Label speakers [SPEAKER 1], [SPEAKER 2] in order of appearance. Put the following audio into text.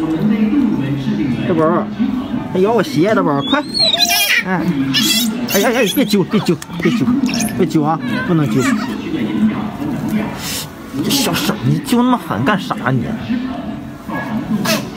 [SPEAKER 1] 大宝，还咬我鞋，大宝，快！哎，哎呀呀，别揪，别揪，别揪，别揪啊，不能揪！小傻，你揪那么狠干啥你？